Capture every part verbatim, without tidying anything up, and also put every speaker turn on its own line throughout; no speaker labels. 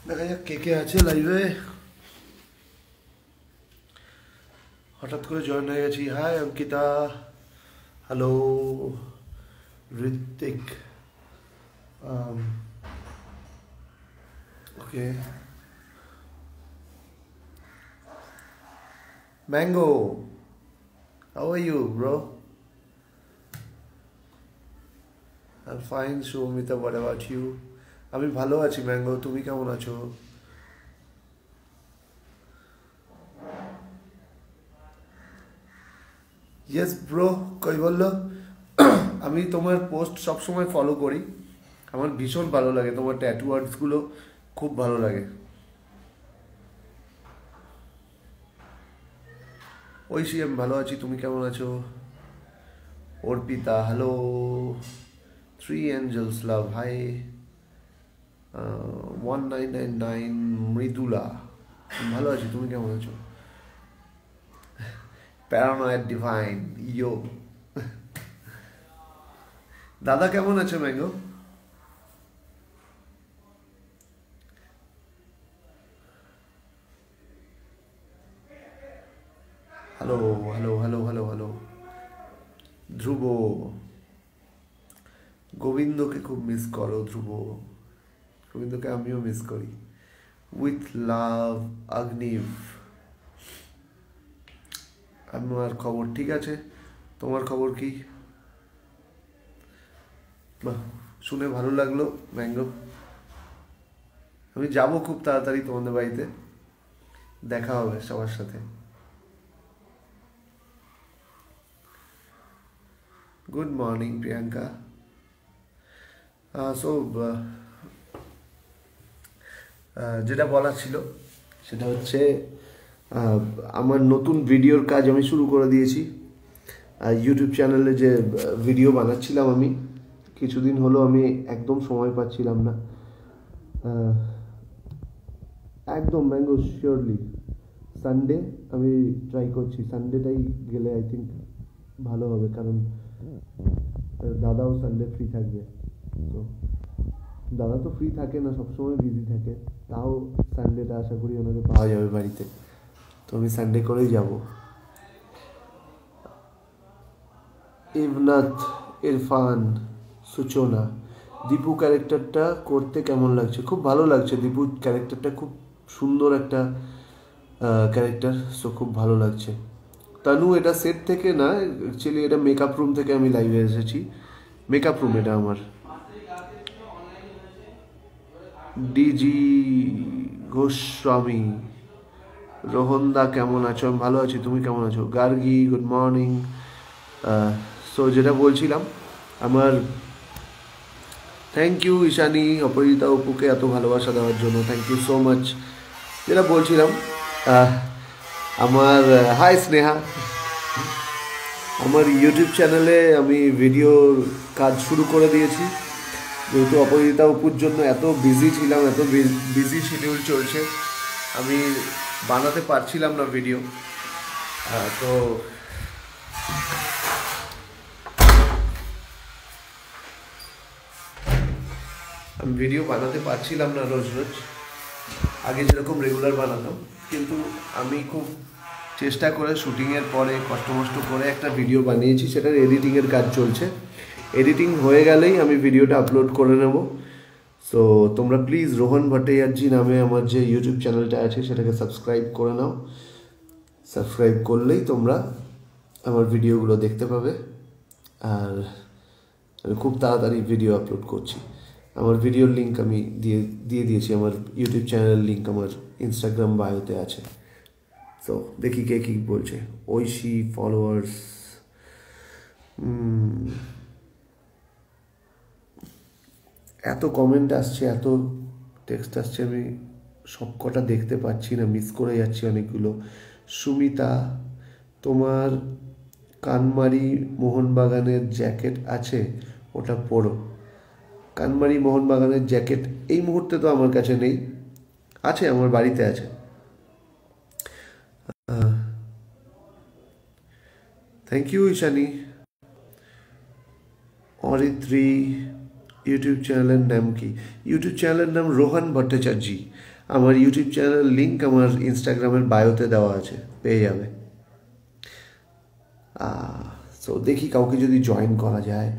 দেখা যাক কে কে আছে লাইভে। হঠাৎ করে জয়েন হয়ে গেছি। Hi Ankita, hello Ritwik, okay mango, how are you bro? I'm fine, Shomita, what about you? আমি ভালো আছি ম্যাঙ্গো, তুমি কেমন আছো? ইয়েস ব্রো, কই বললো? আমি তোমার পোস্ট সবসময় ফলো করি, আমার ভীষণ ভালো লাগে, তোমার ট্যাটু আর্টসগুলো খুব ভালো লাগে। ঐশী, আমি ভালো আছি, তুমি কেমন আছো? Arpita, hello. Three angels love, hi. One nine nine nine Mridula, ভালো আছি, তুমি কেমন আছো? Paranoid divine, yo. দাদা কেমন আছে mango? Hello hello hello hello hello. Dhruv, গোবিন্দকে খুব মিস করো ধ্রুব, গোবিন্দকে আমিও মিস করি। With love Agnibh. আমার খবর ঠিক আছে, তোমার খবর কি? বাহ, শুনে ভালো লাগলো ম্যাঙ্গো। আমি যাবো খুব তাড়াতাড়ি তোমাদের বাড়িতে, দেখা হবে সবার সাথে। Good morning Priyanka. সো যেটা বলার ছিল সেটা হচ্ছে আমার নতুন ভিডিওর কাজ আমি শুরু করে দিয়েছি। ইউটিউব চ্যানেলে যে ভিডিও বানাচ্ছিলাম আমি, কিছুদিন হলো আমি একদম সময় পাচ্ছিলাম না একদম। ম্যাঙ্গো, শিওরলি সানডে আমি ট্রাই করছি, সানডেটাই গেলে আই থিঙ্ক ভালো হবে, কারণ দাদাও সানডে ফ্রি থাকবে। তো দাদা তো ফ্রি থাকে না, সবসময় বিজি থাকে, তাও সানডেটা আশা করি ওনাকে পাওয়া যাবে বাড়িতে, তো আমি সানডে করেই যাব। ইভনাথ, ইরফান, সূচনা, দীপু ক্যারেক্টারটা করতে কেমন লাগছে? খুব ভালো লাগছে, দীপু ক্যারেক্টারটা খুব সুন্দর একটা ক্যারেক্টার, সো খুব ভালো লাগছে। তানু, এটা সেট থেকে না, অ্যাকচুয়ালি এটা মেকআপ রুম থেকে আমি লাইভে এসেছি, মেকআপ রুম এটা আমার। ডিজি গোস্বামী, রোহনদা কেমন আছো? আমি ভালো আছি, তুমি কেমন আছো? Gargi, good morning. সো যেটা বলছিলাম, আমার থ্যাংক ইউ ঈশানী, অপরিতা, অপুকে এত ভালোবাসা দেওয়ার জন্য, থ্যাংক ইউ সো মাচ। যেটা বলছিলাম, আমার হাই স্নেহা, আমার ইউটিউব চ্যানেলে আমি ভিডিওর কাজ শুরু করে দিয়েছি, যেহেতু অপরিতা অপুর জন্য এত বিজি ছিলাম, এত বিজি শিডিউল চলছে, আমি বানাতে পারছিলাম না ভিডিও। তো আমি ভিডিও বানাতে পারছিলাম না রোজ রোজ, আগে যেরকম রেগুলার বানাতাম, কিন্তু আমি খুব চেষ্টা করে শুটিংয়ের পরে কষ্ট মষ্ট করে একটা ভিডিও বানিয়েছি, সেটার এডিটিংয়ের কাজ চলছে। এডিটিং হয়ে গেলেই আমি ভিডিওটা আপলোড করে নেব। সো তোমরা প্লিজ রোহন ভট্টাচার্য নামে আমার যে ইউটিউব চ্যানেলটা আছে সেটাকে সাবস্ক্রাইব করে নাও। সাবস্ক্রাইব করলেই তোমরা আমার ভিডিওগুলো দেখতে পাবে, আর আমি খুব তাড়াতাড়ি ভিডিও আপলোড করছি। আমার ভিডিওর লিঙ্ক আমি দিয়ে দিয়ে দিয়েছি, আমার ইউটিউব চ্যানেলের লিঙ্ক আমার ইনস্টাগ্রাম বায়োতে আছে। সো দেখি কে কী বলছে। ঐশী, ফলোয়ার্স, এত কমেন্ট আসছে, এত টেক্সট আসছে, আমি সব কটা দেখতে পাচ্ছি না, মিস করে যাচ্ছি অনেকগুলো। সুমিতা, তোমার কানমারি মোহনবাগানের জ্যাকেট আছে, ওটা পরো। কানমারি মোহনবাগানের জ্যাকেট এই মুহূর্তে তো আমার কাছে নেই, আছে আমার বাড়িতে আছে। Thank you Ishani. Aritri, YouTube চ্যানেলের নাম কি? ইউটিউব চ্যানেলের নাম রোহন ভট্টাচার্য। আমার ইউটিউব চ্যানেল লিঙ্ক আমার ইনস্টাগ্রামের বায়োতে দেওয়া আছে, পেয়ে যাবে। সো দেখি কাউকে যদি জয়েন করা যায়।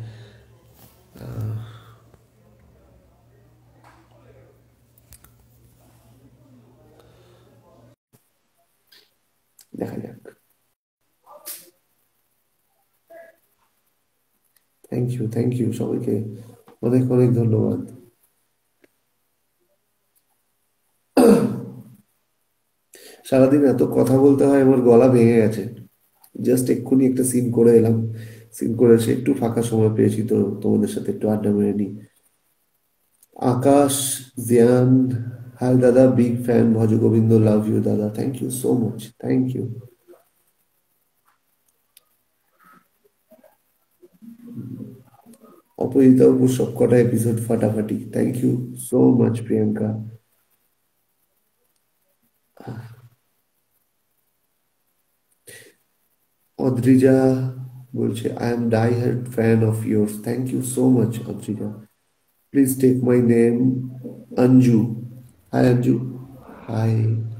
দেখা যাক। থ্যাংক ইউ, থ্যাংক ইউ সবাইকে, অনেক অনেক ধন্যবাদ। সারাদিন এত কথা বলতে হয়, আমার গলা ভেঙে গেছে। জাস্ট এক্ষুনি একটা সিন করে এলাম, সিন করে এসে একটু ফাঁকা সময় পেয়েছি, তো তোমাদের সাথে একটু আড্ডা মেরে নিই। আকাশ জিয়ান, হাই দাদা, big fan, Bhaj Govinda, love you দাদা, thank you so much, thank you. Aparajita উপর সবকটা এপিসোড ফাটাফাটি, thank you so much Priyanka. Adrija বলছে I am die hard fan of yours, thank you so much Adrija. Please take my name Anju. Hi Anju, hi.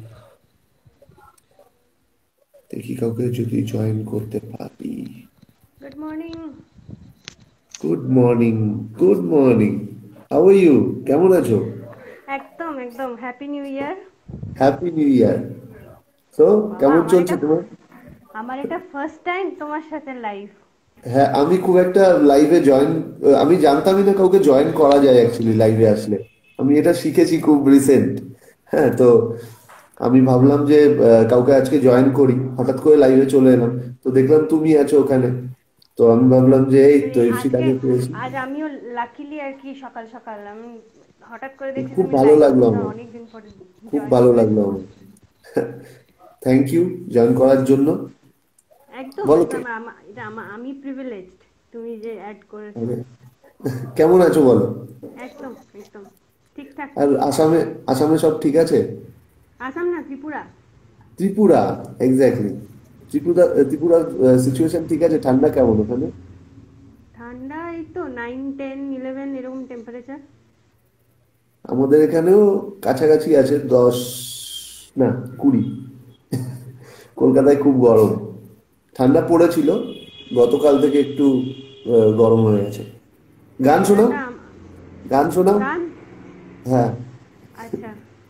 দেখি কাউকে যদি join করতে পারি।
Good morning.
Good morning, good morning, how are you, কেমন আছো?
একদম একদম happy new year.
Happy new ইয়ার। তো
বাবা,
কেমন
আমার
চলছে
এটা
তোমার?
আমার এটা ফার্স্ট টাইম তোমার সাথে লাইভ।
হ্যাঁ, আমি খুব একটা লাইভে জয়েন, আমি জানতামই না কাউকে জয়েন করা যায় অ্যাকচুয়ালি লাইভে আসলে। আমি এটা শিখেছি খুব রিসেন্ট। হ্যাঁ, তো আমি ভাবলাম যে আহ, কাউকে আজকে জয়েন করি, হঠাৎ করে লাইভে চলে এলাম, তো দেখলাম তুমি আছো ওখানে। তো আমি ভাবলাম যে এই তো
এই আজকে
ইপসিটাকে পেয়েছি।
আজ আমিও লাকিলি আর কি সকাল সকাল আমি হঠাৎ করে দেখছি
খুব
তুমি
ভালো
লাইভ,
লাগলো
তা
আমার,
অনেকদিন পরে
খুব
জয়েন
ভালো লাগলো
করেছো।
আমার। থ্যাংক ইউ জয়েন করার জন্য।
একদম
বলো
এটা
কে,
আমা- আমা- এটা আমা- আমি প্রিভিলেজড তুমি যে অ্যাড করেছো।
মানে কেমন আছো বলো?
একদম একদম ঠিকঠাক।
আর আসামে, আসামে সব ঠিক আছে?
আসাম না, ত্রিপুরা।
ত্রিপুরা, এক্স্যাক্টলি। ত্রিপুরা, ত্রিপুরার সিচুয়েশন ঠিক আছে? ঠান্ডা কেমন ওখানে?
ঠান্ডা এই তো নাইন টেন ইলেভেন এরকম টেম্পারেচার।
আমাদের এখানেও কাছাকাছি আছে, দশ না কুড়ি। কলকাতায় খুব গরম, ঠান্ডা পড়েছিল, গতকাল থেকে একটু আহ, গরম হয়ে গেছে। গান শোনাও,
ঠান্ডাটা আম-
গান শোনাও।
গান।
হ্যাঁ,
আচ্ছা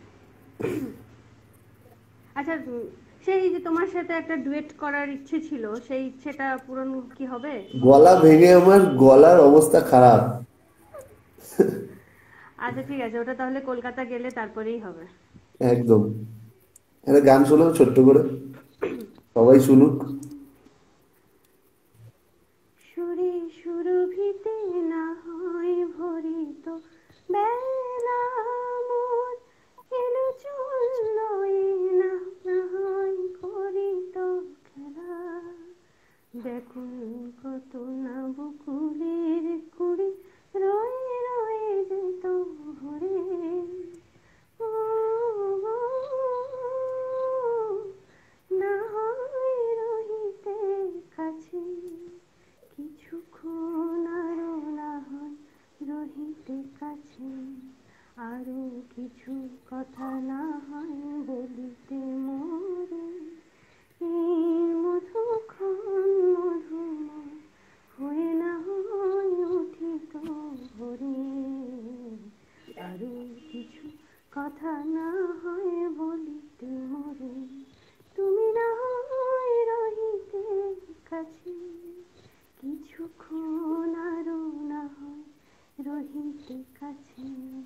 আচ্ছা উম, সেই যে তোমার সাথে একটা ডুয়েট করার ইচ্ছে ছিল, সেই ইচ্ছেটা পূরণ কি হবে?
গলা ভেঙে আমার গলার অবস্থা খারাপ।
আচ্ছা ঠিক আছে, ওটা তাহলে কলকাতা গেলে তারপরেই হবে।
একদম। একটা গান শোনাও ছোট্ট করে, সবাই শুনুক।
সুরে সুরভিতে না হয় ভরিত বেলা, মোর এলো চললো এ না না হয় করিত খেলা, ব্যাকুল কত না বকুলের কুড়ি রয়ে রয়ে যেত ভরে, ও গো, না হয় রহিতে কাছে, কিছুক্ষণ আরো না হয় রহিতে কাছে, আরো কিছু কথা না হয় বলিতে মোরে, এই মধুক্ষণ মধুময় হয়ে না হয় উঠিত ভোরে, আরো কিছু কথা না হয় বলিতে মোরে, তুমি না হয় রহিতে কাছে, কিছুক্ষণ আরো না হয় রহিতে কাছে।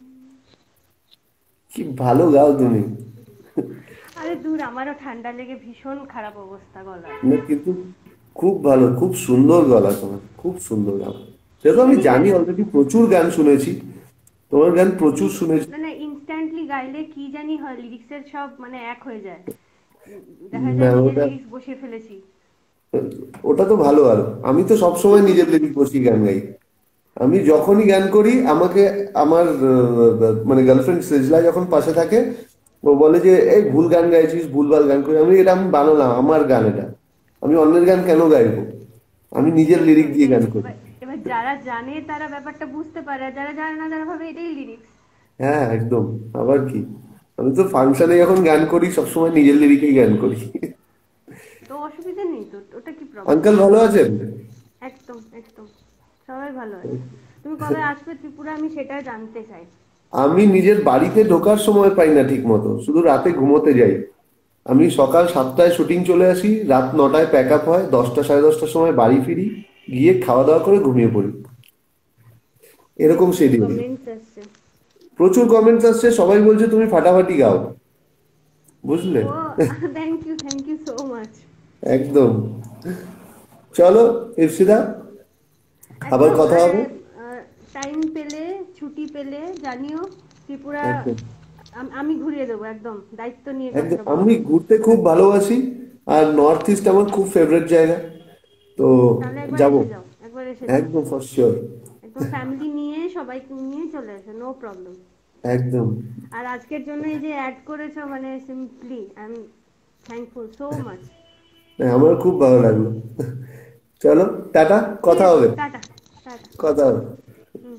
কি ভালো গাও তুমি।
আরে দূর, আমারও ঠান্ডা লেগে ভীষণ খারাপ অবস্থা গলার।
না কিন্তু খুব ভালো, খুব সুন্দর গলা তোমার, খুব সুন্দর গান। সে তো আমি
এমনি
জানি,
গাইলে
অলরেডি প্রচুর গান শুনেছি, তোমার গান প্রচুর শুনেছি।
না না ইনস্ট্যান্টলি গাইলে কি জানি হয়, লিরিক্সের সব মানে এক হয়ে যায়। উম, দেখা
না
যায় নিজের
ওটা,
লিরিক্স বসিয়ে ফেলেছি।
ওটা তো ভালো। আর আমি তো সবসময় নিজের লিরিক বসি গান গাই। আমি যখনই গান করি আমাকে আমার আহ, মানে গার্লফ্রেন্ড সেজলা যখন পাশে থাকে, ও বলে যে এই ভুল গান গাইছিস, ভুলভাল গান করি। আমি এটা আমি বানালাম, আমার গান এটা, আমি অন্যের গান কেন গাইবো? আমি নিজের
এটাই তো
লিরিক দিয়ে
এটাই
গান করি।
এবার এবার যারা জানে তারা ব্যাপারটা বুঝতে পারে, আর যারা জানে না তারা ভাবে এটাই লিরিক্স।
হ্যাঁ একদম, আবার কি। আমি তো ফাংশনে যখন গান করি সবসময় নিজের লিরিকেই গান করি।
তো অসুবিধা নেই তো, ওটা কি প্রবলেম?
আঙ্কেল ভালো আছেন?
একদম একদম, সবাই ভালো আছে। তুমি কবে আসবে ত্রিপুরা, আমি সেটা জানতে চাই।
আমি নিজের বাড়িতে ঢোকার সময় পাই না ঠিক মতো, শুধু রাতে ঘুমোতে যাই। আমি সকাল সাতটায় শুটিং চলে আসি, রাত নটায় প্যাক আপ হয়, দশটা সাড়ে দশটার সময় বাড়ি ফিরি, গিয়ে খাওয়া দাওয়া করে ঘুমিয়ে পড়ি। এরকম
প্রচুর
শিডিউল।
কমেন্টস আসছে।
প্রচুর কমেন্টস আসছে, সবাই বলছে তুমি ফাটাফাটি গাও, বুঝলে?
ও, thank you thank you so much.
একদম। চলো ইপসিতা, আবার
একদম।
কথা
আরে,
হবে।
টাইম পেলে, ছুটি পেলে জানিও। ত্রিপুরা
একদম।
আম- আমি ঘুরিয়ে দেবো, একদম দায়িত্ব নিয়ে
একদম,
কথাটা
আমি
বলছি।
ঘুরতে খুব ভালোবাসি। আর নর্থ ইস্ট আমার খুব ফেভারিট জায়গা। তো
তাহলে একবার
যাব।
এসে যাও, একবার এসে যাও।
একদম ফর শিওর।
একদম ফ্যামিলি নিয়ে, সবাইকে নিয়ে চলে আসো, নো প্রবলেম।
একদম।
আর আজকের জন্য এই যে অ্যাড করেছো, মানে simply I am thankful so much.
হ্যাঁ, আমার খুব ভালো লাগলো। চলো, টাটা,
ঠিক
কথা
আছে,
হবে।
টাটা। টাটা।
কথা হবে।
হুম।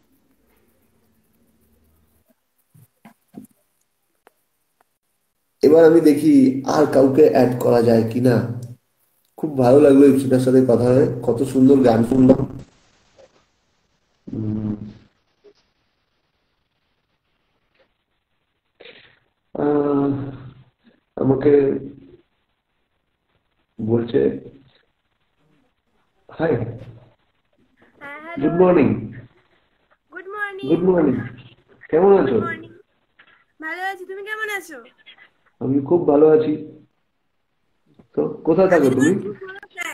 এবার আমি দেখি আর কাউকে অ্যাড করা যায় কিনা। খুব ভালো লাগলো ইপসিতার সাথে কথা হয়ে, কত সুন্দর গান শুনলাম। উম, আহ, আমাকে বলছে হাই,
হ্যাঁ, hello.
Good morning.
Good morning.
Good morning. কেমন
গুড
আছো?
মর্নিং। ভালো আছি, তুমি কেমন আছো?
আমি খুব ভালো আছি। তো কোথায় থাকো
আজকে
তুমি?
তোমার খুব ভালো প্ল্যান।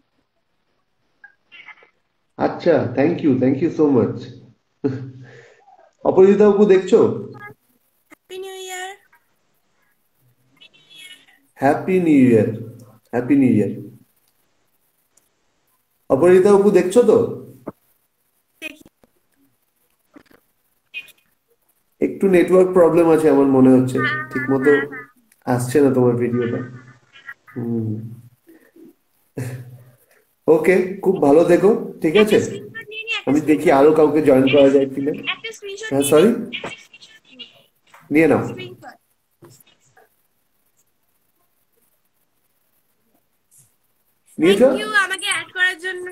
আচ্ছা, thank you, thank you so much. Aparajita বাবু দেখছো?
Happy new year.
Happy new year. Happy new year. Aparajita বাবু দেখছো তো?
দেখি।
একটু নেটওয়ার্ক প্রবলেম আছে আমার মনে হচ্ছে,
হ্যাঁ,
ঠিক
হ্যাঁ,
মতো
হ্যাঁ, হ্যাঁ।
আসছে না তোমার ভিডিওটা। হুম। ওকে, খুব ভালো থেকো। ঠিক
একটা
আছে।
স্ক্রিনশট নিয়ে নি, একটা
আমি দেখি
স্ক্রিনশট
আরো
নিয়ে নি।
কাউকে জয়েন করা যায় কিনা।
একটা স্ক্রিনশট
হ্যাঁ,
নিয়ে নি।
সরি, নিয়ে নাও।
স্ক্রিনশট। থ্যাংক
নিয়েছো?
ইউ আমাকে অ্যাড করার জন্য।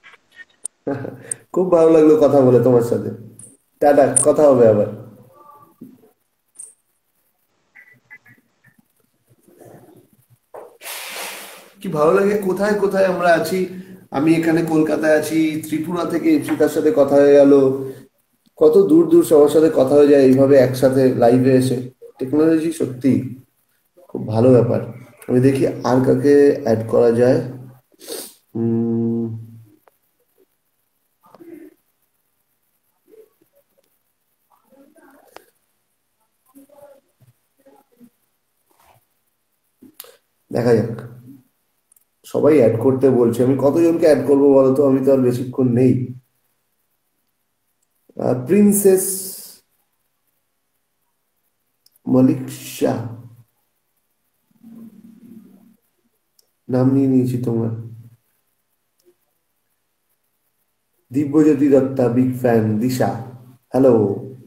খুব ভালো লাগলো কথা বলে তোমার সাথে। টাটা, কথা হবে আবার। কি ভালো লাগে, কোথায় কোথায় আমরা আছি। আমি এখানে কলকাতায় আছি, ত্রিপুরা থেকে ইপসিতার সাথে কথা হয়ে গেল। কত দূর দূর সবার সাথে কথা হয়ে যায় এইভাবে একসাথে লাইভে এসে। টেকনোলজি সত্যি খুব ভালো ব্যাপার। আমি দেখি আর কাকে অ্যাড করা যায়। উম, দেখা যাক। সবাই অ্যাড করতে বলছে, আমি কতজনকে অ্যাড করবো বলো তো, আমি তো আর বেশিক্ষণ নেই। প্রিন্সেস মলিক শাহ নাম নিয়ে নিয়েছি তোমার। Dibyajyoti Dutta, big fan. Disha, hello.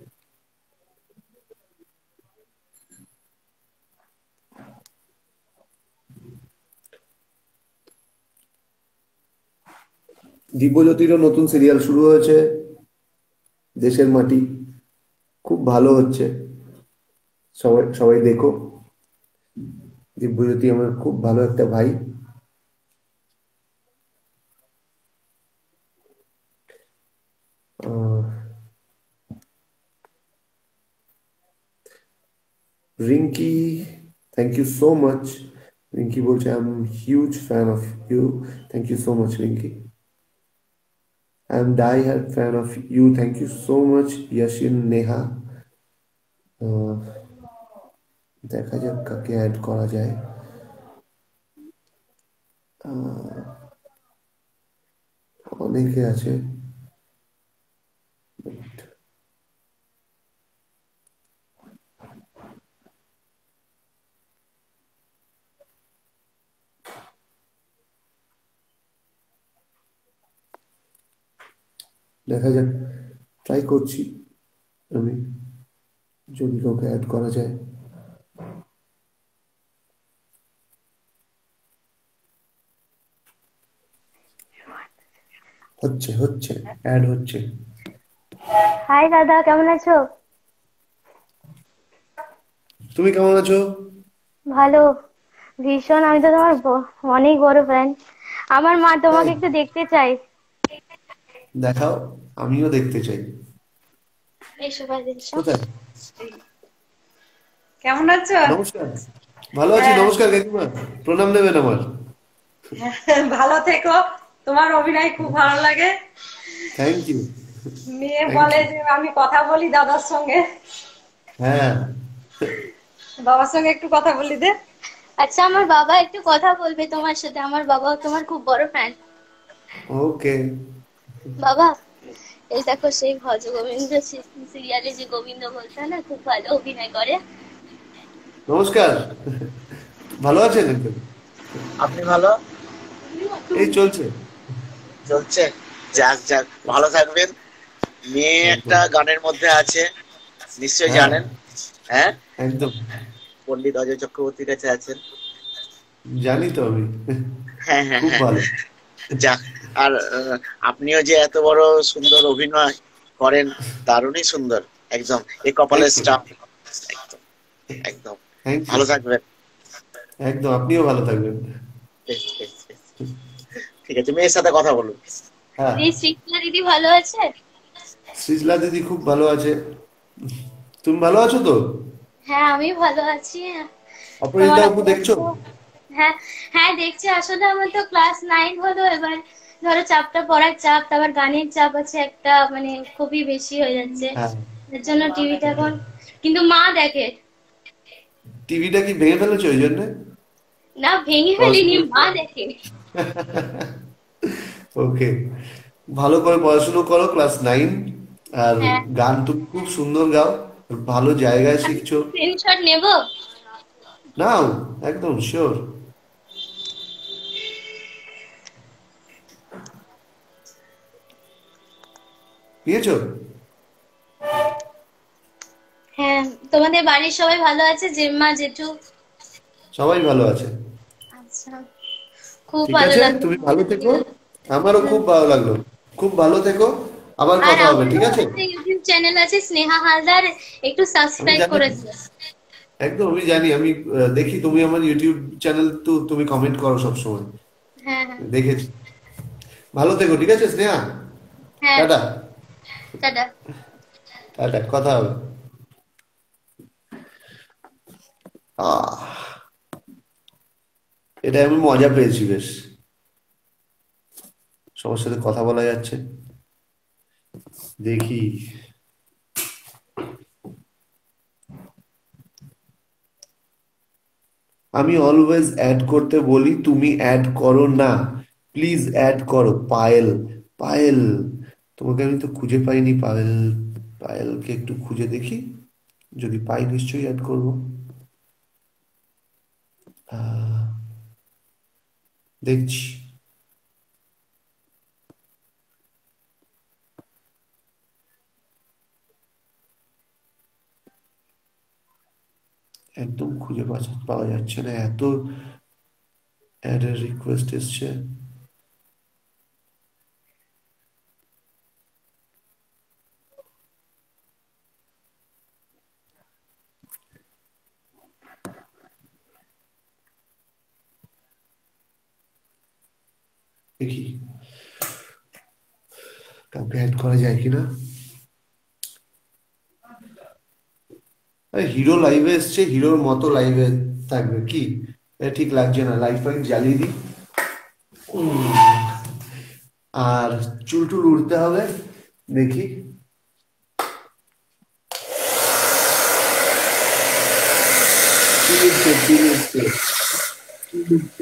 দিব্যজ্যোতিরও নতুন সিরিয়াল শুরু হয়েছে, দেশের মাটি। খুব ভালো হচ্ছে। সবাই সবাই দেখো। দিব্যজ্যোতি আমার খুব ভালো একটা ভাই। আহ, Rinki, thank you so much. Rinki বলছে I am huge fan of you. Thank you so much Rinki. I am die hard fan of you, thank you so much Yasin Neha. আহ, দেখা যাক কাকে অ্যাড করা যায়। আহ, অনেকে আছে। দেখা যাক, ট্রাই করছি আমি, যদি কাউকে অ্যাড করা যায়। হচ্ছে হচ্ছে অ্যাড হচ্ছে।
হাই দাদা, কেমন আছো?
তুমি কেমন আছো?
ভালো, ভীষণ। আমি তো তোমার ব- অনেক বড় ফ্যান। আমার মা
তাই?
তোমাকে একটু দেখতে চাই।
দেখাও, আমিও দেখতে চাই।
এসো বাইরে এসো।
কোথায়?
কেমন আছো?
নমস্কার। ভালো আছি,
হ্যাঁ।
নমস্কার কাকিমা। প্রণাম নেবেন আমার।
ভালো থেকো। তোমার অভিনয় খুব ভালো লাগে।
Thank you.
মেয়ে
থ্যাংক
বলে
ইউ।
যে আমি কথা বলি দাদার সঙ্গে।
হ্যাঁ।
বাবার সঙ্গে একটু কথা বলি দে।
আচ্ছা, আমার বাবা একটু কথা বলবে তোমার সাথে। আমার বাবাও তোমার খুব বড় ফ্যান।
ওকে।
বাবা, এই দেখো সেই ভজ গোবিন্দ সিরিয়ালে যে গোবিন্দ বলতে হয় না, খুব ভালো অভিনয় করে।
নমস্কার। ভালো আছেন একদম?
আপনি ভালো?
এই চলছে।
চলছে? যাক যাক, ভালো থাকবেন। মেয়ে একটা
একদম।
গানের মধ্যে আছে, নিশ্চয়ই
হ্যাঁ,
জানেন। হ্যাঁ,
একদম
পণ্ডিত অজয় চক্রবর্তীর কাছে আছেন।
জানি তো আমি।
হ্যাঁ হ্যাঁ
খুব
হ্যাঁ।
ভালো।
যাক। আর আহ, আপনিও যে এত বড় সুন্দর অভিনয় করেন, দারুণই সুন্দর। একদম এ কপালের
থ্যাংক ইউ।
স্টাফ। একদম একদম।
Thank you.
ভালো থাকবেন।
একদম, আপনিও ভালো থাকবেন।
বেশ বেশ বেশ। ঠিক আছে, মেয়ের সাথে কথা বলুন।
হ্যাঁ,
দিদি, শ্রীকলা দিদি ভালো আছে?
সৃজলা দিদি খুব ভালো আছে। তুমি ভালো আছো তো?
হ্যাঁ, আমি ভালো আছি। তোমার
অপরাজিতা আপু দেখছো?
তো হ্যাঁ, হ্যাঁ দেখছি। আসলে আমার তো ক্লাস নাইন হলো এবার। ধরো চাপটা, পড়ার চাপ, তারপর গানের চাপ আছে একটা, মানে খুবই বেশি হয়ে যাচ্ছে।
হ্যাঁ।
এর জন্য টিভিটা এখন, কিন্তু মা দেখে।
টিভিটা কি ভেঙে ফেলেছো ওই জন্য?
না, ভেঙে ফেলিনি, মা দেখে।
ওকে। ভালো করে পড়াশুনো করো, ক্লাস নাইন। আর
হ্যাঁ,
গান তুমি খুব সুন্দর গাও, ভালো জায়গায় শিখছো।
স্ক্রিনশট নেব।
নাও, একদম শিওর। নিয়েছো?
হ্যাঁ, তোমাদের বাড়ির সবাই ভালো আছে? জেম্মা, জেঠু?
সবাই ভালো আছে।
আচ্ছা, খুব
ঠিক
ভালো
আছে,
লাগলো
তুমি
তোমার
ভালো থেকো।
ভিডিও।
আমারও খুব ভালো লাগলো। খুব ভালো থেকো। আবার
আর
কথা হবে, ঠিক
আমারও
আছে?
একটা ইউটিউব চ্যানেল আছে, স্নেহা হালদার, একটু
আমি
সাবস্ক্রাইব
জানি।
করে দিও।
একদম আমি জানি। আমি আহ, দেখি তুমি আমার ইউটিউব চ্যানেল তো তুমি কমেন্ট করো সব সময়।
হ্যাঁ হ্যাঁ
দেখেছি। ভালো থেকো, ঠিক আছে স্নেহা?
হ্যাঁ।
টাটা।
টাটা।
টাটা, কথা হবে। আহ এটা আমি মজা পেয়েছি বেশ। সবার সাথে কথা বলা যাচ্ছে। দেখি। আমি অলওয়েজ অ্যাড করতে বলি, তুমি অ্যাড করো না। প্লিজ অ্যাড করো। পায়েল। পায়েল, তোমাকে আমি তো খুঁজে পাইনি। পায়েল, পায়েলকে একটু খুঁজে দেখি। যদি পাই নিশ্চয়ই অ্যাড করবো। আহ, দেখছি। একদম খুঁজে পাওয়া পাওয়া যাচ্ছে না, এত অ্যাডের রিকোয়েস্ট এসছে। দেখি কাউকে অ্যাড করা যায় কিনা। আরে হিরো লাইভে এসছে, হিরোর মতো লাইভে থাকবে কি? এটা ঠিক লাগছে না। লাইভ ফাইভ জ্বালিয়ে দিই। উম, আর চুল টুল উড়তে হবে। দেখি। কি লিখছে, কি লিখছে, কি লিখছে?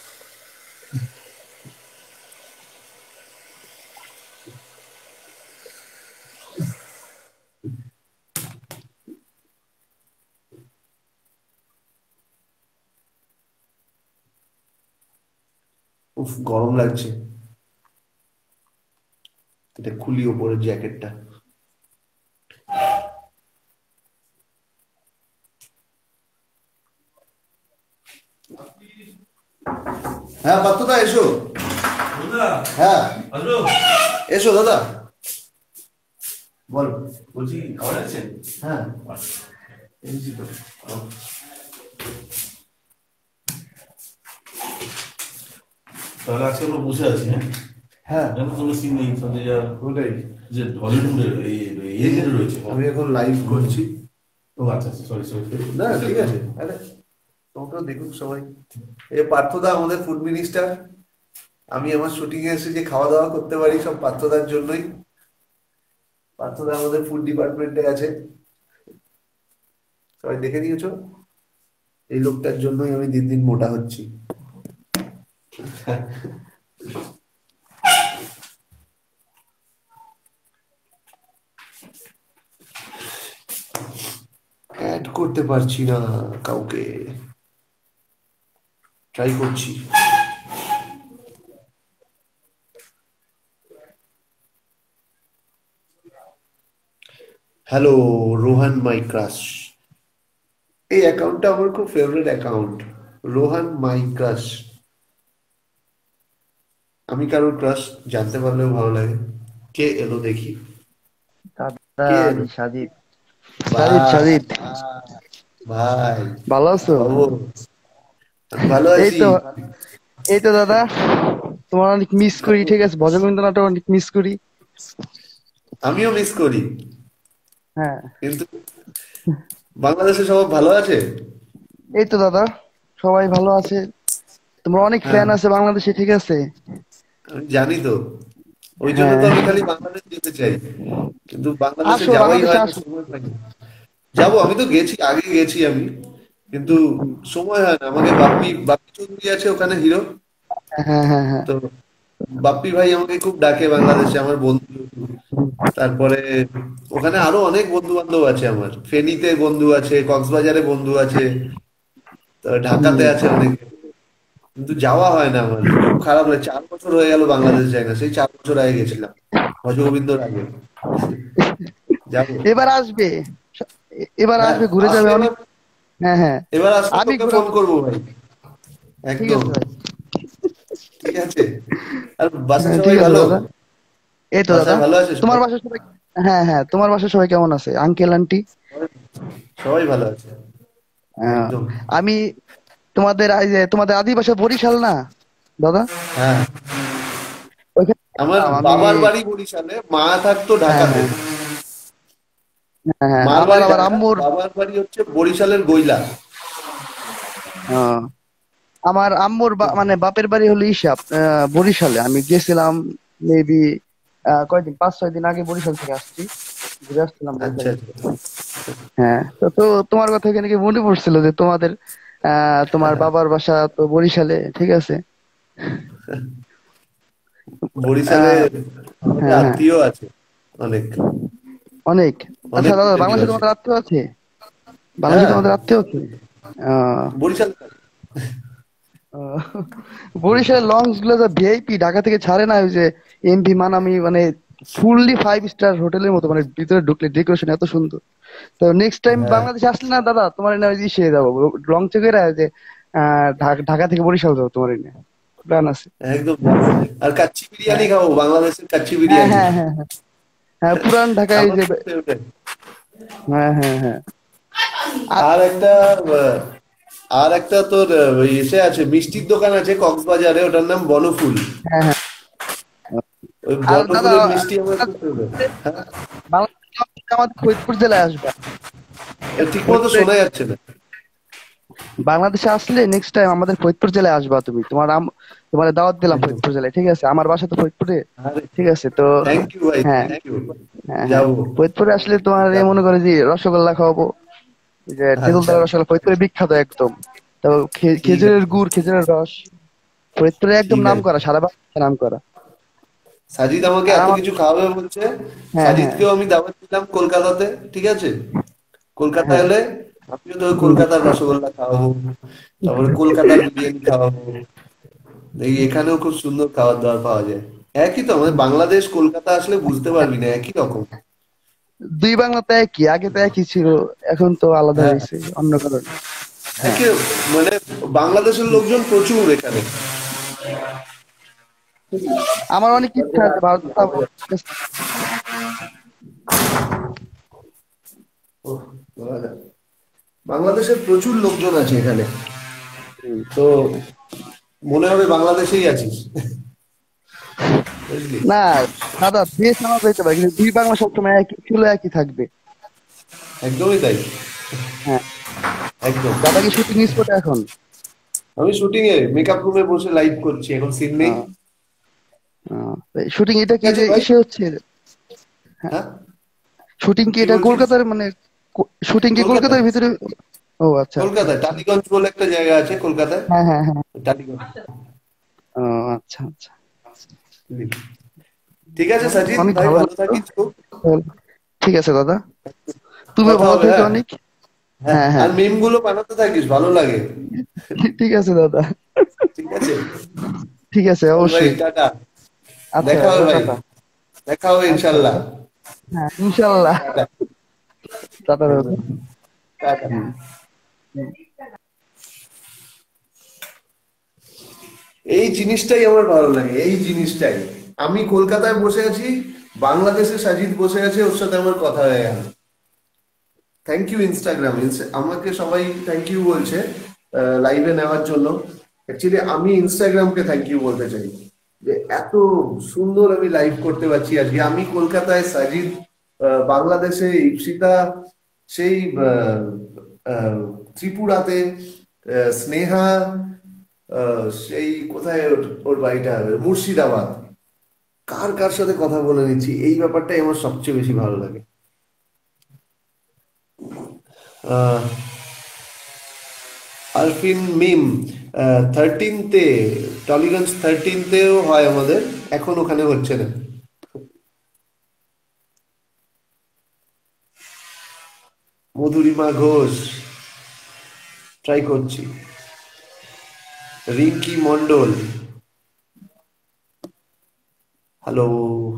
উফ, গরম লাগছে। এটা খুলি ওপরের জ্যাকেটটা। হ্যাঁ পাত্রদা, এসো।
বন্ধুরা,
হ্যাঁ।
আসো।
এসো দাদা, বল।
বলছি খাবার আছেন?
হ্যাঁ এসেছি তো।
তাহলে আজকে আমরা বসে আছি, হ্যাঁ?
হ্যাঁ
কেন কোনো সিন নেই তাহলে যা
ওটাই,
যে হলিউডের এই এদের রয়েছে।
আমি এখন লাইভ করছি।
ও আচ্ছা আচ্ছা, সরি সরি।
না ঠিক আছে, আরে তোমরা দেখুন সবাই। এ পার্থদা আমাদের ফুড মিনিস্টার। আমি আমার শুটিং এ এসে যে খাওয়া দাওয়া করতে পারি সব পার্থদার জন্যই। পার্থদা আমাদের ফুড ডিপার্টমেন্টে আছে, সবাই দেখে নিয়েছো। এই লোকটার জন্যই আমি দিন দিন মোটা হচ্ছি। অ্যাড করতে পারছি না কাউকে, ট্রাই করছি। হ্যালো রোহান মাই ক্রাশ, এই অ্যাকাউন্টটা আমার খুব favourite account, Rohan my crush. আমি কারোর ক্রাশ জানতে পারলেও ভালো লাগে। কে এলো দেখি,
দাদা
কে
আমি
এলো?
সাজিদ।
বাহ,
সাজিদ সাজিদ
ভাই
ভালো আছো?
বাবু, আমি ভালো
এই
আছি।
তো এই তো দাদা, তোমার অনেক মিস করি। ঠিক আছে, ভজগোবিন্দ নাটক অনেক মিস করি।
আমিও মিস করি,
হ্যাঁ
কিন্তু বাংলাদেশে সবাই ভালো আছে।
এই তো দাদা, সবাই ভালো আছে। তোমার অনেক
হ্যাঁ
ফ্যান আছে বাংলাদেশে, ঠিক আছে?
আমি জানি তো, ওই জন্য তো
হ্যাঁ
আমি খালি বাংলাদেশ যেতে চাই, কিন্তু বাংলাদেশে
আসো,
যাওয়াই
বাংলাদেশে
হয় না,
আসো।
সময় পাই না। যাবো, আমি তো গেছি, আগে গেছি আমি, কিন্তু সময় হয় না। আমাকে বাপ্পি বাপ্পি চৌধুরী আছে ওখানে হিরো,
হ্যাঁ হ্যাঁ হ্যাঁ
তো বাপ্পি ভাই আমাকে খুব ডাকে বাংলাদেশে, আমার বন্ধু। তারপরে ওখানে আরো অনেক বন্ধু বান্ধব আছে আমার, ফেনীতে বন্ধু আছে, কক্সবাজারে বন্ধু আছে, তো ঢাকাতে আছে অনেক, কিন্তু যাওয়া হয় না আমার, খুব খারাপ লাগে। চার বছর হয়ে গেল বাংলাদেশ যাই না, সেই চার বছর আগে গেছিলাম, ভজগোবিন্দর আগে। যাবো,
এবার আসবে, এ- এবার
হ্যাঁ
আসবে, ঘুরে যাবে
আসলে
অনেক।
এবার,
হ্যাঁ হ্যাঁ
এবার আসলে
আমি
তোকে ফোন
ঘুরাবো।
করবো ভাই,
ঠিক
একদম।
আছে ভাই।
ঠিক আছে, আর বাসায়
হ্যাঁ
সবাই
ঠিক আছে
ভালো?
দাদা। এই তো দাদা,
বাসায় ভালো আছে
তোমার
সবাই?
বাসায় সবাই? হ্যাঁ হ্যাঁ, তোমার বাসায় সবাই কেমন আছে, আঙ্কেল আন্টি?
সবাই ভালো আছে,
আহ,
একদম।
আমি তোমাদের এই যে তোমাদের আদি বাসা বরিশাল না দাদা?
হ্যাঁ,
ওইখানে
আমার
ছিলাম আমি।
বাবার বাড়ি বরিশালে, মা থাকতো
হ্যাঁ
ঢাকাতে।
হ্যাঁ হ্যাঁ হ্যাঁ,
মার
আমার
বাড়ি
আবার
ঢাকা,
আম্মুর
বাবার বাড়ি হচ্ছে বরিশালের গইলা।
আহ, আমার আম্মুর বা- মানে বাপের বাড়ি হলো ইসাব, আহ, বরিশালে। আমি গেছিলাম মেবি কয়দিন, পাঁচ ছয় দিন আগে বরিশাল থেকে আসছি, ঘুরে আসছিলাম
আচ্ছা
বরিশালে।
আচ্ছা।
হ্যাঁ, তো তো তোমার কথা এখানে কি মনে পড়ছিল যে তোমাদের আহ তোমার বাবার বাসা তো বরিশালে, ঠিক আছে?
বরিশালে
আহ,
আমাদের
হ্যাঁ হ্যাঁ
আত্মীয় আছে অনেক,
অনেক।
অনেক
আচ্ছা দাদা,
রিলেটিভ
বাংলাদেশে
আছে।
তোমাদের আত্মীয় আছে? বাংলাদেশে
হ্যাঁ,
তোমাদের আত্মীয় আছে? আহ
বরিশাল।
আহ, বরিশালের লঞ্চ গুলো যা ভিআইপি, ঢাকা থেকে ছাড়ে না, ওই যে এমভি মানামি, মানে ফুললি ফাইভ স্টার হোটেলের মতো, মানে ভিতরে ঢুকলে ডেকোরেশন এত সুন্দর। তো নেক্সট টাইম
হ্যাঁ
বাংলাদেশে আসলে না দাদা, তোমার এনে ওই ইসে যাবো, লঞ্চে করে যে আহ ঢাকা ঢাকা থেকে বরিশাল যাবো, তোমার এনে প্ল্যান আছে।
একদম। আর কাচ্চি বিরিয়ানি খাবো, বাংলাদেশের কাচ্চি
হ্যাঁ
বিরিয়ানি
হ্যাঁ হ্যাঁ হ্যাঁ হ্যাঁ, পুরান ঢাকায়
আমার
যে।
খুব favorite।
হ্যাঁ হ্যাঁ হ্যাঁ আর-
আর একটা আহ, আর একটা তোর আহ, ওই এসে আছে, মিষ্টির দোকান আছে কক্সবাজারে, ওটার নাম বনফুল।
হ্যাঁ হ্যাঁ।
ওই
আর দাদা,
বনফুলের মিষ্টি আমার খুব favorite। হ্যাঁ,
বাংলাদেশে আমাদের ফরিদপুর জেলায় আসবে।
ঠিক মতো শোনা যাচ্ছে না।
বাংলাদেশে আসলে নেক্সট টাইম আমাদের ফরিদপুর জেলায় আসবা তুমি। তোমার আম তোমার দাওয়াত দিলাম
একদম।
ফরিদপুর জেলায়, ঠিক আছে? আমার বাসা তো ফরিদপুরে,
আরে
ঠিক আছে? তো
থ্যাংক ইউ ভাই,
হ্যাঁ
থ্যাংক ইউ।
হ্যাঁ হ্যাঁ,
যাবো
ফরিদপুরে আসলে তোমার এই
যাবো।
মনে করে যে রসগোল্লা খাওয়াবো, এই যে
আচ্ছা
তেঁতুলতলা রসগোল্লা, ফরিদপুরে বিখ্যাত একদম। তো খে-
ঠিক আছে,
খেজুরের গুড়, খেজুরের রস, ফরিদপুরে একদম
ঠিক
নাম
আছে।
করা, সারা বাংলাদেশে নাম করা।
সাজিদ আমাকে
আর
এত
আমার
কিছু খাওয়াবে বলছে।
হ্যাঁ হ্যাঁ
সাজিদকেও আমি দাওয়াত দিলাম কলকাতাতে, ঠিক আছে? কলকাতা
হ্যাঁ
এলে আমিও তো
হুম,
কলকাতার রসগোল্লা খাওয়াবো, তারপরে কলকাতার বিরিয়ানি খাওয়াবো। এই এখানেও খুব সুন্দর খাবার দাবার পাওয়া যায়। একই তো, আমাদের বাংলাদেশ কলকাতা আসলে বুঝতে পারবি না, একই রকম।
দুই বাংলা তো একই, আগে তো একই ছিল, এখন তো আলাদা
হ্যাঁ,
হয়েছে অন্য কারণে। হ্যাঁ
একই, মানে বাংলাদেশের লোকজন প্রচুর এখানে।
আমার অনেক ইচ্ছা আছে ভারত যাবো।
ওহ, বলা যায়। বাংলাদেশের প্রচুর লোকজন আছে এখানে, তো মনে হবে বাংলাদেশেই আছিস, বুঝলি?
না দাদা, দেশ আমার যেতে পারে কিন্তু দুই বাংলা সবসময় একই ছিল, একই থাকবে।
একদমই তাই,
হ্যাঁ,
একদম।
দাদা কি শুটিং স্পটে এখন?
আমি শুটিং এ মেকআপ রুমে বসে লাইভ করছি, এখন সিন নেই।
শুটিং এটা কি
ঠিক আছে
যে
ভাই।
ইসে হচ্ছে?
হ্যাঁ,
শুটিং কি
কি
এটা
বলছিস?
কলকাতার মানে শুটিং কি
কলকাতা।
কলকাতার ভিতরে? ও আচ্ছা।
কলকাতায় টালিগঞ্জ বলে একটা জায়গা আছে কলকাতায়,
হ্যাঁ হ্যাঁ হ্যাঁ।
টালিগঞ্জ।
ও আচ্ছা আচ্ছা।
ঠিক আছে সাজিদ
অনেক
ভাই,
ভালো
ভালো
লাগলো।
থাকিস খুব।
ঠিক আছে দাদা, তুমি
কথা
ভালো
হবে,
থেকো
হ্যাঁ?
অনেক।
হ্যাঁ,
হ্যাঁ হ্যাঁ,
আর মিম গুলো বানাতে থাকিস, ভালো লাগে।
ঠিক আছে দাদা।
ঠিক আছে,
ঠিক আছে
চল ভাই,
অবশ্যই।
টাটা।
আচ্ছা
দেখা হবে ভাই,
টাটা।
দেখা হবে ইনশাল্লাহ।
হ্যাঁ ইনশাল্লাহ।
টাটা।
টাটা দাদা।
টাটা।
হুম।
এই জিনিসটাই আমার ভালো লাগে, এই জিনিসটাই। আমি কলকাতায় বসে আছি, বাংলাদেশে সাজিদ বসে আছে, ওর সাথে আমার কথা হয়ে গেল। থ্যাংক ইউ ইনস্টাগ্রাম, আমাকে সবাই থ্যাংক ইউ বলছে লাইভে নেওয়ার জন্য। অ্যাকচুয়ালি আমি ইনস্টাগ্রামকে থ্যাংক ইউ বলতে চাই যে এত সুন্দর আমি লাইভ করতে পারছি আজকে। আমি কলকাতায়, সাজিদ আহ, বাংলাদেশে, ইপসিতা সেই আহ, আহ, ত্রিপুরাতে, আহ, স্নেহা আহ, সেই কোথায় ওর- ওর বাড়িটা, মুর্শিদাবাদ। কার কার সাথে কথা বলে নিচ্ছি, এই ব্যাপারটাই আমার সবচেয়ে বেশি ভালো লাগে। আহ আলফিন মিম থার্টিনতে, টলিগঞ্জ থার্টিনতেও হয় আমাদের, এখন ওখানে হচ্ছে না। মধুরিমা ঘোষ, ট্রাই করছি। রিঙ্কি মন্ডল, হ্যালো।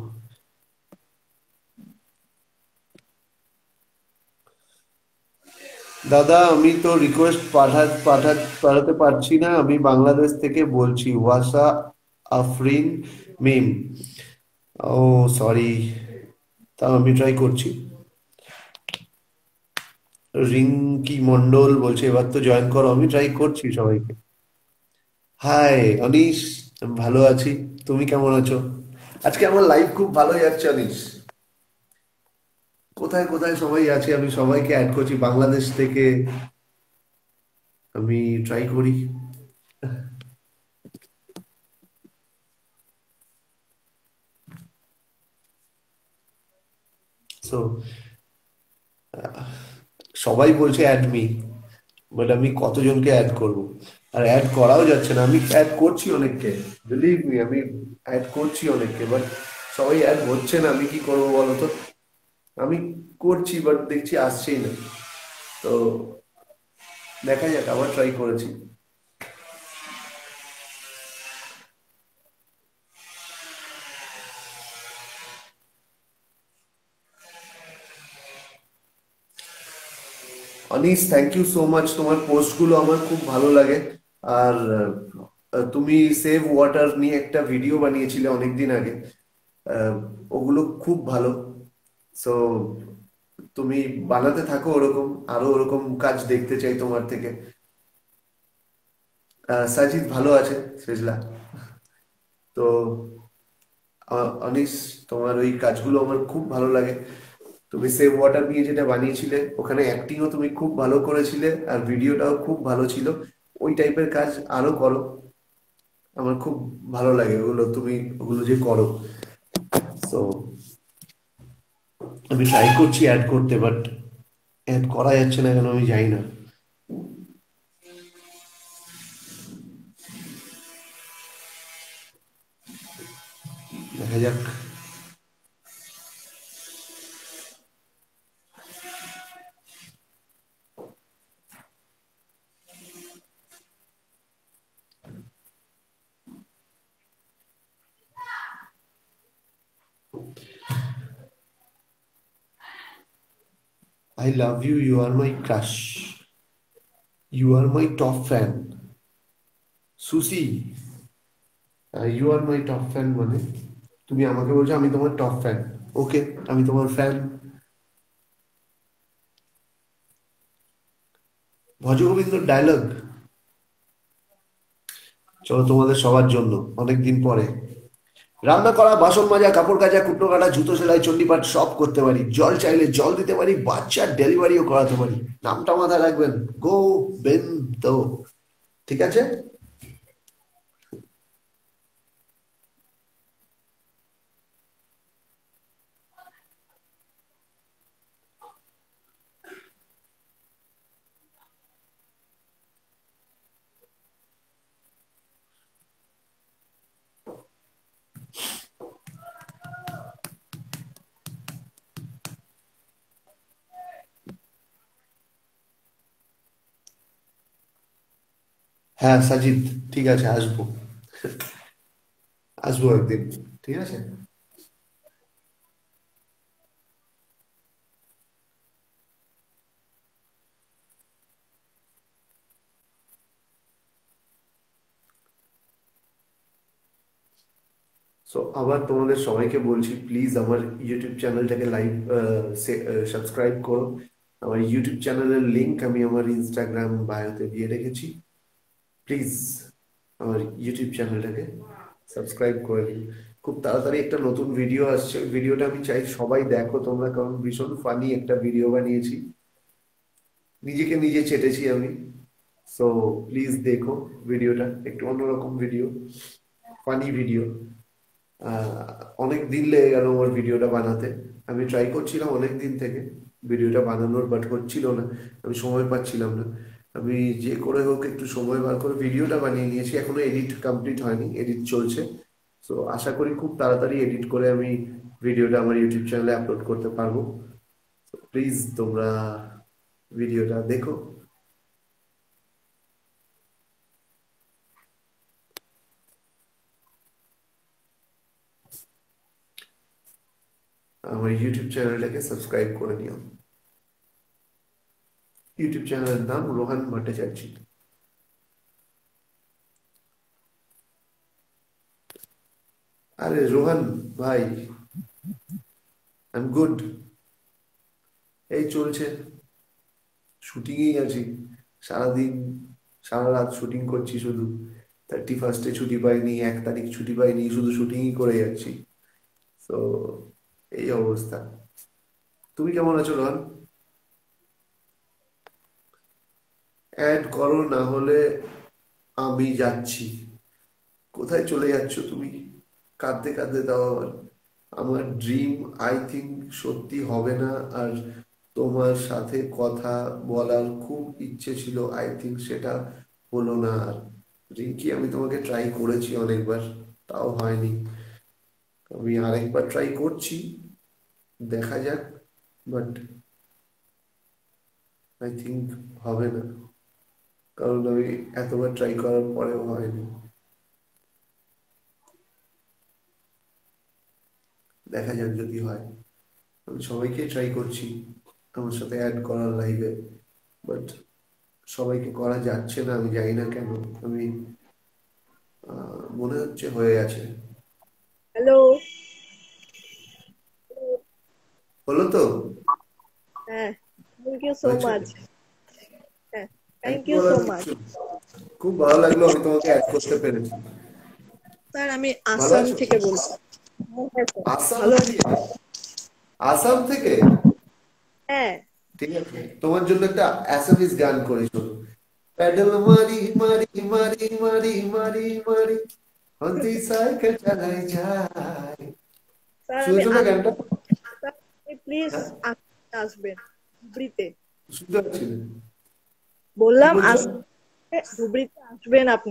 দাদা আমি তো রিকোয়েস্ট পাঠা পাঠা পাঠাতে পারছি না, আমি বাংলাদেশ থেকে বলছি। ওয়াসা আফরিন মিম, ও সরি, তাও আমি ট্রাই করছি। রিঙ্কি মন্ডল বলছে এবার তো জয়েন করো, আমি ট্রাই করছি সবাইকে। হাই অনিশ, আমি ভালো আছি, তুমি কেমন আছো? আজকে আমার লাইফ খুব ভালো যাচ্ছে অনিশ। কোথায় কোথায় সবাই আছে, আমি সবাইকে অ্যাড করছি বাংলাদেশ থেকে, আমি ট্রাই করি। সো সবাই বলছে অ্যাড মি, বাট আমি কতজনকে অ্যাড করব? আর অ্যাড করাও যাচ্ছে না। আমি অ্যাড করছি অনেককে, বিলিভ মি, আমি অ্যাড করছি অনেককে, বাট সবাই অ্যাড হচ্ছে না। আমি কি করবো বলো তো? আমি করছি বাট দেখছি আসছেই না। তো দেখা যাক, আবার ট্রাই করেছি। Anis thank you so much, তোমার পোস্টগুলো আমার খুব ভালো লাগে। আর আহ, তুমি সেভ ওয়াটার নিয়ে একটা ভিডিও বানিয়েছিলে অনেকদিন আগে, আহ, ওগুলো খুব ভালো। সো তুমি বানাতে থাকো ওরকম, আরো ওরকম কাজ দেখতে চাই তোমার থেকে। আহ, সাজিদ ভালো আছে, সেজলা। তো আহ, অনিস, তোমার ওই কাজগুলো আমার খুব ভালো লাগে। তুমি সেভ ওয়াটার নিয়ে যেটা বানিয়েছিলে, ওখানে অ্যাক্টিংও তুমি খুব ভালো করেছিলে, আর ভিডিওটাও খুব ভালো ছিল। ওই টাইপের কাজ আরো করো, আমার খুব ভালো লাগে ওগুলো, তুমি ওগুলো যে করো। তো আমি ট্রাই করছি অ্যাড করতে, বাট অ্যাড করা যাচ্ছে না কেন আমি জানি না। দেখা যাক। I love you, you are my crush. You are my top fan. Susie, you are my top fan মানে তুমি আমাকে বলছো আমি তোমার টপ ফ্যান। ওকে, আমি তোমার ফ্যান। ভজগোবিন্দর ডায়লগ, চলো তোমাদের সবার জন্য অনেকদিন পরে। রান্না করা, বাসন মাজা, কাপড় কাচা, কুটনো কাটা, জুতো সেলাই, চণ্ডীপাঠ সব করতে পারি। জল চাইলে জল দিতে পারি, বাচ্চার ডেলিভারিও করাতে পারি। নামটা মাথায় রাখবেন, গোবিন্দ। ঠিক আছে? হ্যাঁ সাজিদ, ঠিক আছে, আসবো। আসবো একদিন, ঠিক আছে। সো আবার তোমাদের সবাইকে বলছি, প্লিজ আমার ইউটিউব চ্যানেলটাকে লাইক সাবস্ক্রাইব করো। আমার ইউটিউব চ্যানেলের লিংক আমি আমার ইনস্টাগ্রাম বায়োতে দিয়ে রেখেছি। প্লিজ আমার ইউটিউব চ্যানেলটাকে সাবস্ক্রাইব করে দিন। খুব তাড়াতাড়ি একটা নতুন ভিডিও আসছে, ভিডিওটা আমি চাই সবাই দেখো তোমরা, কারণ ভীষণ ফানি একটা ভিডিও বানিয়েছি, নিজেকে নিজে চেটেছি আমি। সো প্লিজ দেখো ভিডিওটা, একটু অন্যরকম ভিডিও, ফানি ভিডিও। আহ অনেক দিন লেগে গেল আমার ভিডিওটা বানাতে। আমি ট্রাই করছিলাম অনেক দিন থেকে ভিডিওটা বানানোর, বাট হচ্ছিল না, আমি সময় পাচ্ছিলাম না। আমি যে করে হোক একটু সময় বার করে ভিডিওটা বানিয়ে নিয়েছি। এখনো এডিট কমপ্লিট হয়নি, এডিট চলছে। সো আশা করি খুব তাড়াতাড়ি এডিট করে আমি ভিডিওটা আমার ইউটিউব চ্যানেলে আপলোড করতে পারবো। প্লিজ তোমরা ভিডিওটা দেখো। আমার ইউটিউব চ্যানেলটাকে সাবস্ক্রাইব করে নিও। ইউটিউব চ্যানেলের নাম রোহান ভট্টাচার্য। আরে রোহান ভাই, আই এম গুড। এই চলছে, শুটিংয়েই আছি সারাদিন, সারা রাত শুটিং করছি শুধু। থার্টি ফার্স্টে ছুটি পাইনি, এক তারিখ ছুটি পাইনি, শুধু শুটিংই করে যাচ্ছি। তো এই অবস্থা। তুমি কেমন আছো রোহান? অ্যাড করো, না হলে আমি যাচ্ছি। কোথায় চলে যাচ্ছ তুমি? কাঁদতে কাঁদতে দাও আবার। আমার ড্রিম আই থিঙ্ক সত্যি হবে না, আর তোমার সাথে কথা বলার খুব ইচ্ছে ছিল, আই থিঙ্ক সেটা হলো না। আর রিঙ্কি, আমি তোমাকে ট্রাই করেছি অনেকবার, তাও হয়নি। আমি আরেকবার ট্রাই করছি, দেখা যাক, বাট আই থিঙ্ক হবে না, কারণ আমি এতবার ট্রাই করার পরেও হয়নি। দেখা যাক যদি হয়। আমি সবাইকে ট্রাই করছি আমার সাথে অ্যাড করার লাইভে, বাট সবাইকে করা যাচ্ছে না, আমি জানি না কেন। আমি আহ, মনে হচ্ছে হয়ে গেছে।
হ্যালো।
হলো তো?
হ্যাঁ, থ্যাংক ইউ সো
হয়েছে?
মাচ। হ্যাঁ, thank
Thank
you
you
so
বলার
মাচ।
কিছু। খুব ভালো লাগলো আমি তোমাকে অ্যাড করতে পেরেছি।
স্যার আমি
ভালো
আসাম
আছো?
থেকে বলছি। হ্যাঁ স্যার,
আসাম
ভালো
থেকে? আসাম থেকে?
হ্যাঁ।
ঠিক আছে, তোমার জন্য একটা অ্যাসামিস গান করি, শোনো। প্যাডেল মারি মারি মারি মারি মারি মারি হন্তি সাইকেল চালাই যায়।
স্যার আমি
শুনেছো না গানটা?
প্লিজ
হ্যাঁ?
আসবেন ধুবড়িতে।
শুনতে পাচ্ছি না। কি
বললাম
বলছো?
আজকে ধুবড়িতে আসবেন আপনি।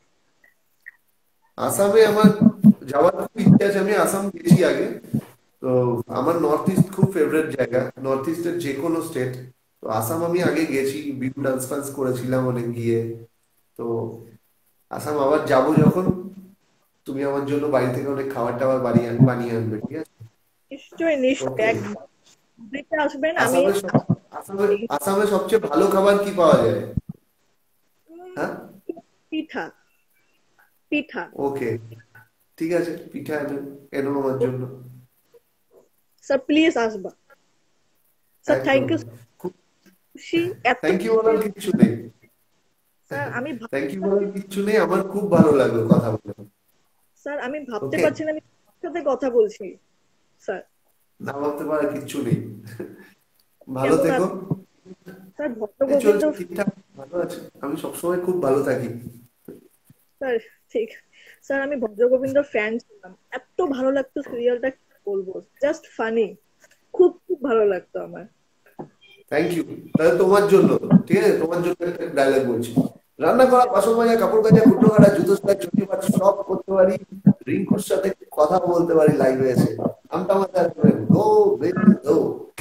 আসামে আমার যাওয়ার খুব ইচ্ছে আছে, আমি আসাম গেছি আগে। তো আমার নর্থ ইস্ট খুব ফেভারিট জায়গা, নর্থ ইস্টের যে কোনো স্টেট। তো আসাম আমি আগে গেছি, বিহু ডান্স ফান্স করেছিলাম অনেক গিয়ে। তো আসাম আবার যাব যখন, তুমি আমার জন্য বাড়ি থেকে অনেক খাবার টাবার বানিয়ে বানিয়ে আনবে, ঠিক আছে?
নিশ্চয়ই নিশ্চয়ই
ওকে।
একদম ধুবড়িতে আসবেন। আমি
আসামে সব- আসামে আসামে সবচেয়ে ভালো খাবার কি পাওয়া যায়? হ্যাঁ,
পিঠা পিঠা
ওকে। ঠিক আছে, পিঠা এনো, এনো আমার জন্য।
স্যার প্লিজ আসবা। স্যার থ্যাংক
একদম।
ইউ।
খুব
খুশি এত
থ্যাংক ইউ
খুশি।
বলার কিচ্ছু নেই।
স্যার আমি ভাবতে
থ্যাংক ইউ বলার
পারছি-
কিচ্ছু নেই, আমার খুব ভালো লাগলো কথা বলে।
স্যার আমি ভাবতে
ওকে,
পারছি না আমি কার সাথে কথা বলছি। স্যার
না ভাবতে পারার কিচ্ছু নেই। ভালো
কেমন
থেকো।
আছেন? স্যার
এই
ভদ্রগোবিন্দ।
চলছে ঠিকঠাক, ভালো আছে, আমি সবসময় খুব ভালো থাকি।
স্যার ঠিক। স্যার আমি ভদ্রগোবিন্দ ফ্যান ছিলাম, এত ভালো লাগতো সিরিয়ালটা, কি বলবো, জাস্ট ফানি। খুব খুব ভালো লাগতো আমার।
Thank you. তাহলে তোমার জন্য, ঠিক আছে, তোমার জন্য একটা ডায়লগ বলছি। রান্না করা, বাসন মাজা, কাপড় কাচা, কুটো কাটা, জুতো সেলাই, চটি বাজ সব করতে পারি, রিঙ্কুর সাথে কথা বলতে পারি লাইভে এসে। আমটা মাথায় রাখবেন, গো বেবি গো।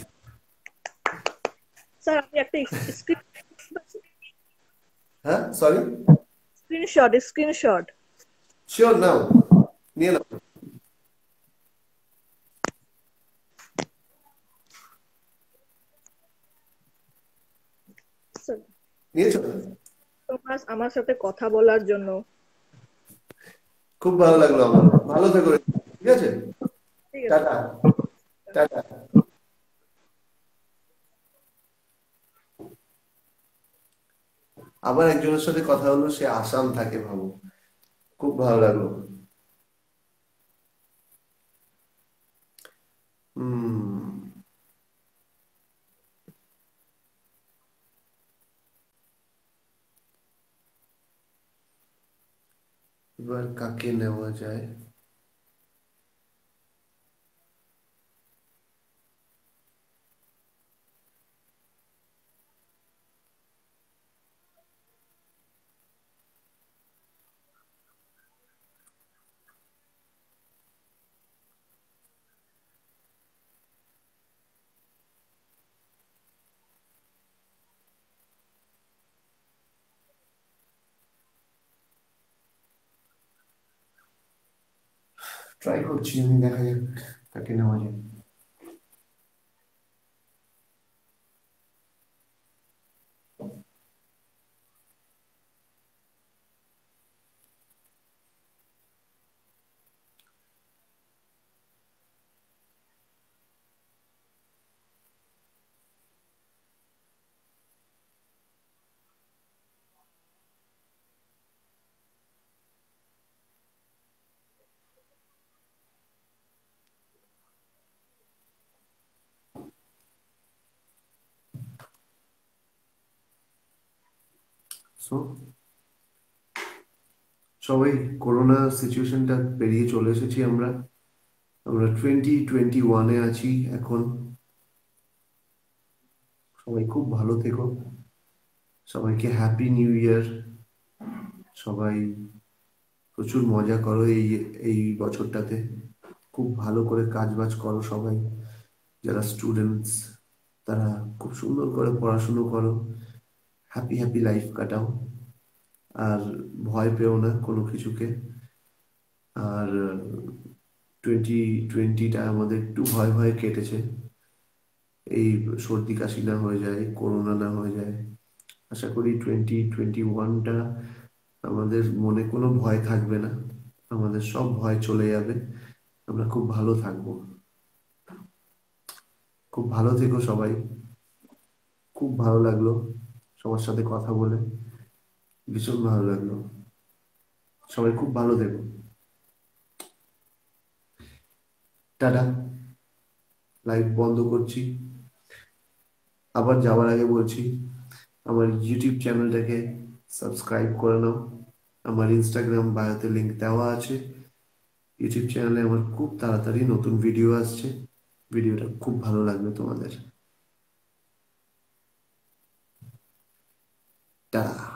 স্যার আমি একটা স্ক্রিন
হ্যাঁ, সরি,
স্ক্রিনশট স্ক্রিনশট
শিওর, নাও, নিয়ে নাও।
স্যার
নিয়েছো?
তোমার আমার সাথে কথা বলার জন্য।
খুব ভালো লাগলো আমার, ভালো থেকো, ঠিক আছে,
ঠিক আছে।
Tata, tata. আবার একজনের সাথে কথা হলো, সে আসাম থাকে, ভাবো, খুব ভালো লাগলো। হুম, এবার কাকে নেওয়া যায়? ট্রাই করছি আমি, দেখা যাক কাকে নেওয়া যায়। সো সবাই, করোনা সিচুয়েশনটা পেরিয়ে চলে এসেছি আমরা। আমরা টোয়েন্টি টোয়েন্টি ওয়ানে আছি এখন। সবাই খুব ভালো থেকো, সবাইকে হ্যাপি নিউ ইয়ার। সবাই প্রচুর মজা করো এই এই বছরটাতে, খুব ভালো করে কাজ বাজ করো সবাই। যারা স্টুডেন্টস, তারা খুব সুন্দর করে পড়াশুনো করো, হ্যাপি হ্যাপি লাইফ কাটাও, আর ভয় পেও না কোনো কিছুকে। আর টোয়েন্টি টোয়েন্টিটা আমাদের একটু ভয় ভয় কেটেছে, এই সর্দি কাশি না হয়ে যায়, করোনা না হয়ে যায়। আশা করি টোয়েন্টি টোয়েন্টি ওয়ানটা আমাদের মনে কোনো ভয় থাকবে না, আমাদের সব ভয় চলে যাবে, আমরা খুব ভালো থাকবো। খুব ভালো থেকো সবাই, খুব ভালো লাগলো সবার সাথে কথা বলে, ভীষণ ভালো লাগলো। সবাই খুব ভালো থেকো, টাটা। লাইভ বন্ধ করছি। আবার যাওয়ার আগে বলছি, আমার ইউটিউব চ্যানেলটাকে সাবস্ক্রাইব করে নাও। আমার ইনস্টাগ্রাম বায়োতে লিংক দেওয়া আছে। ইউটিউব চ্যানেলে আমার খুব তাড়াতাড়ি নতুন ভিডিও আসছে, ভিডিওটা খুব ভালো লাগবে তোমাদের। টাটা।